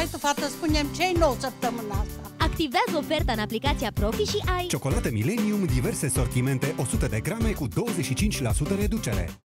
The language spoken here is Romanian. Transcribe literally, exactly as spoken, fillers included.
Hai tu, fată, spune-mi ce-i nou săptămâna asta. Activează oferta în aplicația Profi și ai Ciocolată Millennium, diverse sortimente, o sută de grame cu douăzeci și cinci la sută reducere.